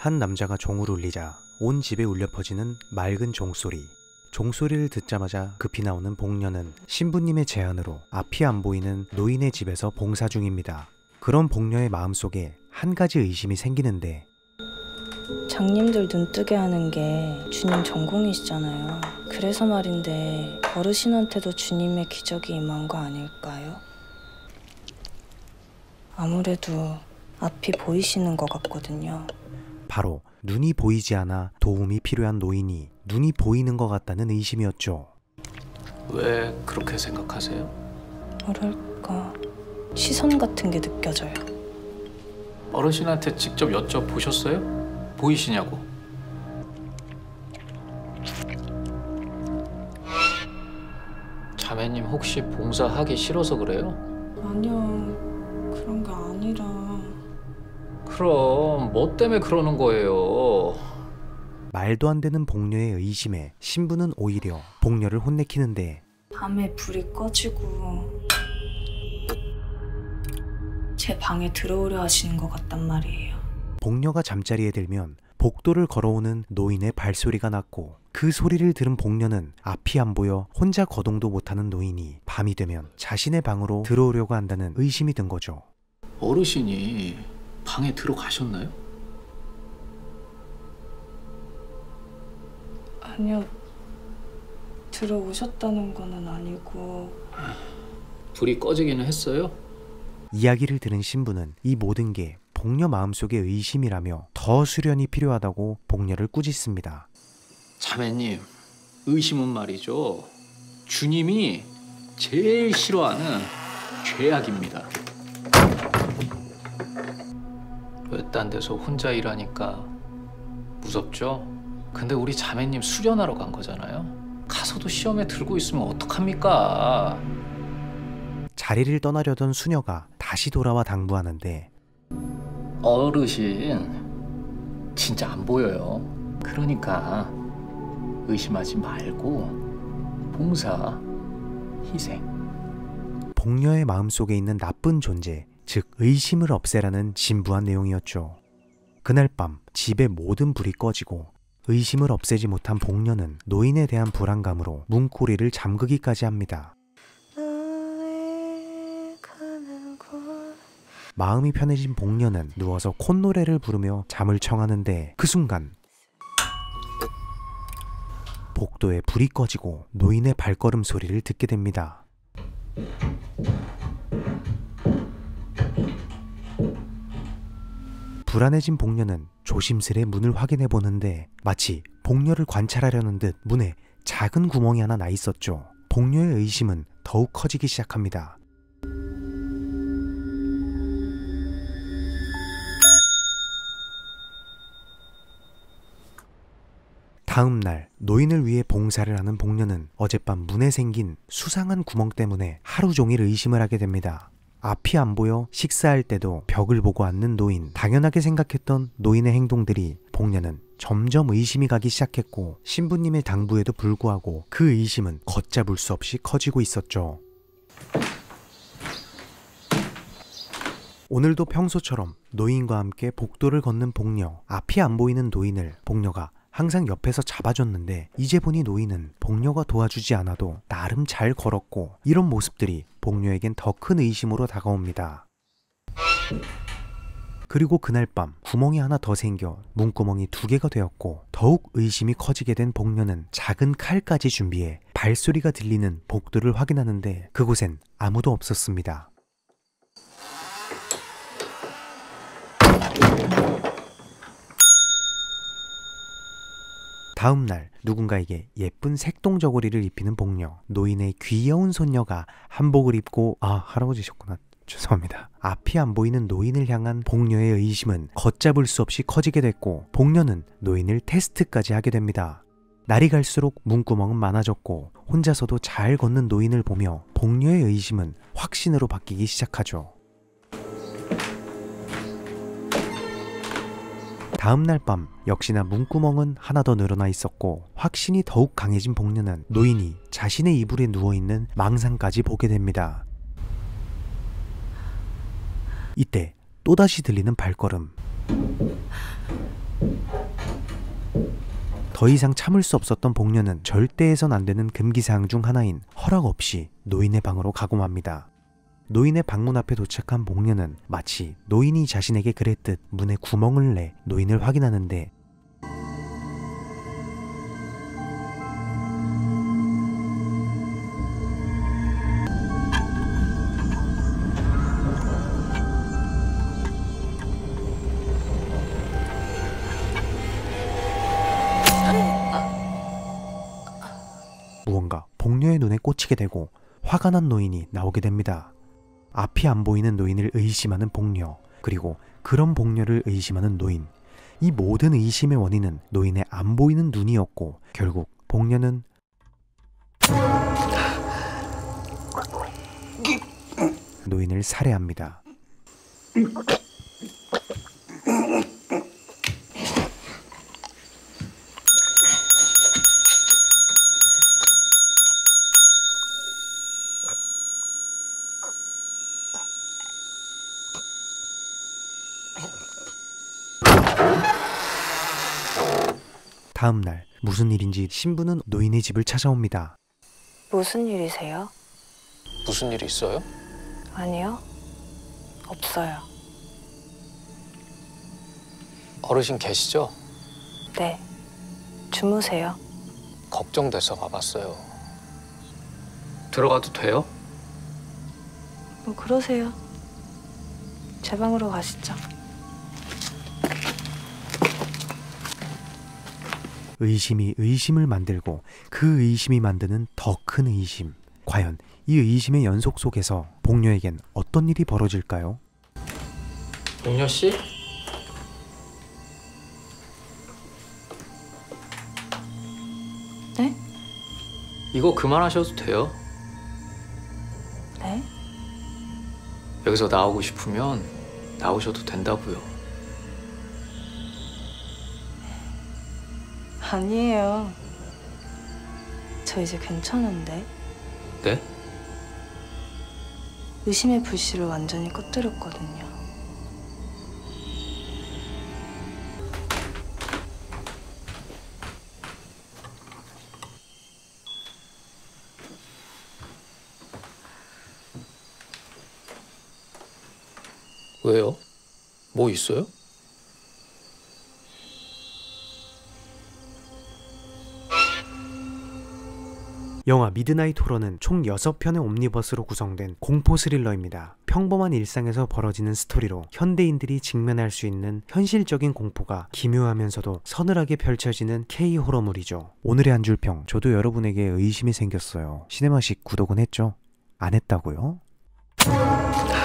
한 남자가 종을 울리자 온 집에 울려 퍼지는 맑은 종소리. 종소리를 듣자마자 급히 나오는 복녀는 신부님의 제안으로 앞이 안 보이는 노인의 집에서 봉사 중입니다. 그런 복녀의 마음속에 한 가지 의심이 생기는데, 장님들 눈뜨게 하는 게 주님 전공이시잖아요. 그래서 말인데 어르신한테도 주님의 기적이 임한 거 아닐까요? 아무래도 앞이 보이시는 것 같거든요. 바로 눈이 보이지 않아 도움이 필요한 노인이 눈이 보이는 것 같다는 의심이었죠. 왜 그렇게 생각하세요? 뭐랄까, 시선 같은 게 느껴져요. 어르신한테 직접 여쭤보셨어요? 보이시냐고. 자매님 혹시 봉사하기 싫어서 그래요? 아니요, 그런 게 아니라... 그럼 뭐 때문에 그러는 거예요? 말도 안 되는 복녀의 의심에 신부는 오히려 복녀를 혼내키는데, 밤에 불이 꺼지고 제 방에 들어오려 하시는 것 같단 말이에요. 복녀가 잠자리에 들면 복도를 걸어오는 노인의 발소리가 났고, 그 소리를 들은 복녀는 앞이 안 보여 혼자 거동도 못하는 노인이 밤이 되면 자신의 방으로 들어오려고 한다는 의심이 든 거죠. 어르신이 방에 들어가셨나요? 아니요, 들어오셨다는 거는 아니고... 불이 꺼지기는 했어요? 이야기를 들은 신부는 이 모든 게 복녀 마음속의 의심이라며 더 수련이 필요하다고 복녀를 꾸짖습니다. 자매님, 의심은 말이죠, 주님이 제일 싫어하는 죄악입니다. 외딴 데서 혼자 일하니까 무섭죠? 근데 우리 자매님 수련하러 간 거잖아요. 가서도 시험에 들고 있으면 어떡합니까? 자리를 떠나려던 수녀가 다시 돌아와 당부하는데, 어르신 진짜 안 보여요. 그러니까 의심하지 말고 봉사, 희생. 복녀의 마음속에 있는 나쁜 존재, 즉 의심을 없애라는 진부한 내용이었죠. 그날 밤 집의 모든 불이 꺼지고 의심을 없애지 못한 복녀는 노인에 대한 불안감으로 문고리를 잠그기까지 합니다. 마음이 편해진 복녀는 누워서 콧노래를 부르며 잠을 청하는데, 그 순간 복도에 불이 꺼지고 노인의 발걸음 소리를 듣게 됩니다. 불안해진 복녀는 조심스레 문을 확인해 보는데, 마치 복녀를 관찰하려는 듯 문에 작은 구멍이 하나 나 있었죠. 복녀의 의심은 더욱 커지기 시작합니다. 다음 날 노인을 위해 봉사를 하는 복녀는 어젯밤 문에 생긴 수상한 구멍 때문에 하루 종일 의심을 하게 됩니다. 앞이 안 보여 식사할 때도 벽을 보고 앉는 노인, 당연하게 생각했던 노인의 행동들이 복녀는 점점 의심이 가기 시작했고, 신부님의 당부에도 불구하고 그 의심은 걷잡을 수 없이 커지고 있었죠. 오늘도 평소처럼 노인과 함께 복도를 걷는 복녀, 앞이 안 보이는 노인을 복녀가 항상 옆에서 잡아줬는데, 이제 보니 노인은 복녀가 도와주지 않아도 나름 잘 걸었고, 이런 모습들이 복녀에겐 더 큰 의심으로 다가옵니다. 그리고 그날 밤 구멍이 하나 더 생겨 문구멍이 2개가 되었고, 더욱 의심이 커지게 된 복녀는 작은 칼까지 준비해 발소리가 들리는 복도를 확인하는데, 그곳엔 아무도 없었습니다. 다음 날 누군가에게 예쁜 색동저고리를 입히는 복녀, 노인의 귀여운 손녀가 한복을 입고, 할아버지셨구나, 죄송합니다. 앞이 안 보이는 노인을 향한 복녀의 의심은 걷잡을 수 없이 커지게 됐고, 복녀는 노인을 테스트까지 하게 됩니다. 날이 갈수록 문구멍은 많아졌고, 혼자서도 잘 걷는 노인을 보며 복녀의 의심은 확신으로 바뀌기 시작하죠. 다음날 밤 역시나 문구멍은 하나 더 늘어나 있었고, 확신이 더욱 강해진 복녀는 노인이 자신의 이불에 누워있는 망상까지 보게 됩니다. 이때 또다시 들리는 발걸음. 더 이상 참을 수 없었던 복녀는 절대 해선 안 되는 금기사항 중 하나인 허락 없이 노인의 방으로 가고 맙니다. 노인의 방문 앞에 도착한 복녀는 마치 노인이 자신에게 그랬듯 문에 구멍을 내 노인을 확인하는데 무언가 복녀의 눈에 꽂히게 되고 화가 난 노인이 나오게 됩니다. 앞이 안 보이는 노인을 의심하는 복녀, 그리고 그런 복녀를 의심하는 노인. 이 모든 의심의 원인은 노인의 안 보이는 눈이었고 결국 복녀는 노인을 살해합니다. 다음 날 무슨 일인지 신부는 노인의 집을 찾아옵니다. 무슨 일이세요? 무슨 일 있어요? 아니요. 없어요. 어르신 계시죠? 네. 주무세요. 걱정돼서 와봤어요. 들어가도 돼요? 뭐 그러세요. 제 방으로 가시죠. 의심이 의심을 만들고 그 의심이 만드는 더 큰 의심. 과연 이 의심의 연속 속에서 복녀에겐 어떤 일이 벌어질까요? 복녀 씨? 네? 이거 그만하셔도 돼요. 네? 여기서 나오고 싶으면 나오셔도 된다고요. 아니에요. 저 이제 괜찮은데. 네? 의심의 불씨를 완전히 꺼뜨렸거든요. 왜요? 뭐 있어요? 영화 미드나잇 호러는 총 6편의 옴니버스로 구성된 공포 스릴러입니다. 평범한 일상에서 벌어지는 스토리로 현대인들이 직면할 수 있는 현실적인 공포가 기묘하면서도 서늘하게 펼쳐지는 K-호러물이죠. 오늘의 한 줄 평, 저도 여러분에게 의심이 생겼어요. 시네마식 구독은 했죠? 안 했다고요?